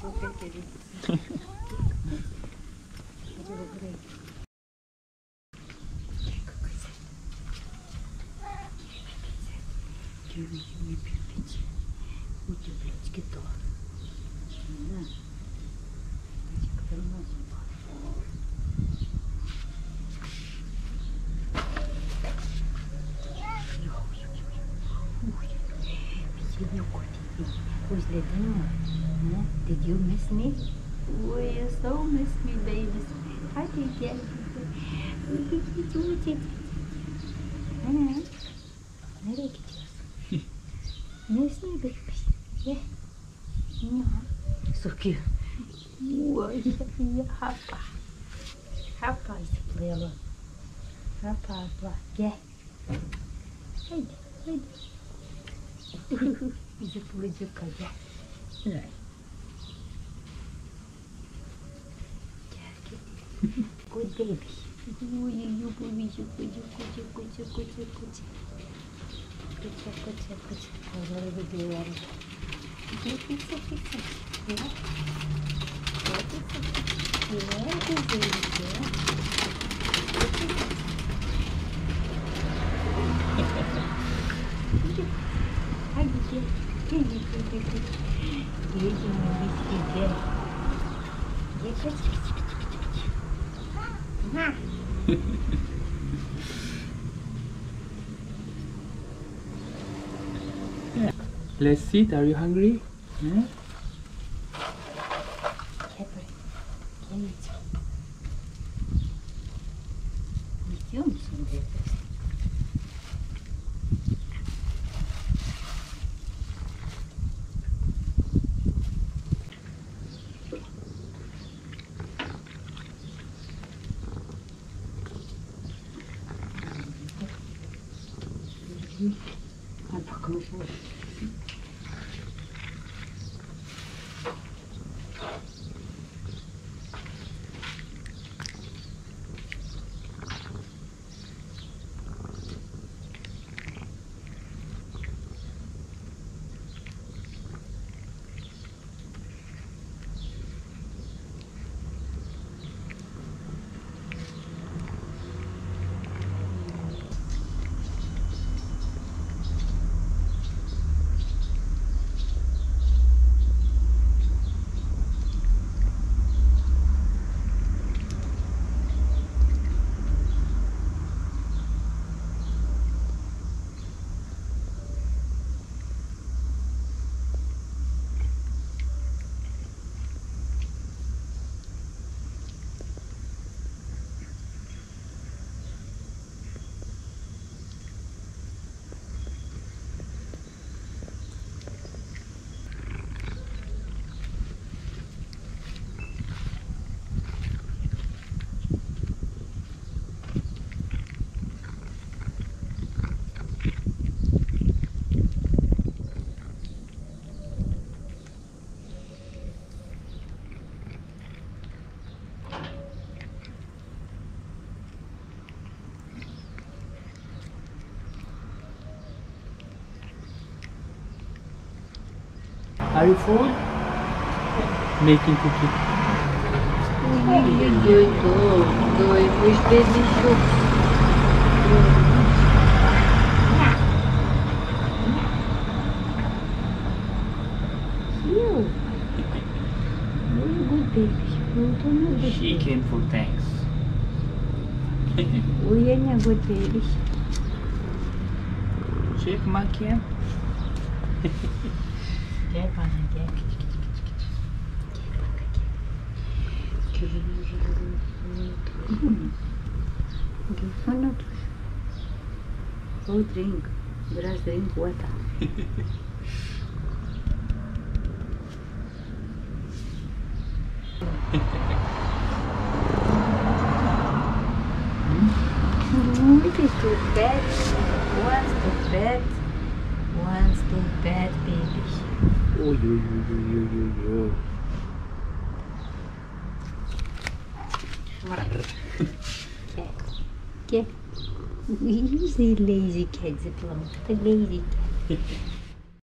Возле дома. Did you miss me? Oh, you so miss me, babies. How do you get it? Nereye gidiyorsun? Neresine gitmiş? Ye. Sokuyor. Hoppa. Hoppa zıplayalım. Hoppa abla. Gel. Haydi. Haydi. Zıplayacak gel. Evet. Good baby. You baby, Let's sit. Are you hungry? Hmm? İstiyor musun diye. Hadi bakalım. Are you full? Making cookie. Doymuş bebişim. You. Very good baby. She came for thanks. Uyan good baby. Check monkey. Gel bana gel. Gel. Go drink. Just drink water. It is too bad. One's too bad. One's too bad, baby. Oh, you. Get. He's a lazy cat, the lazy cat.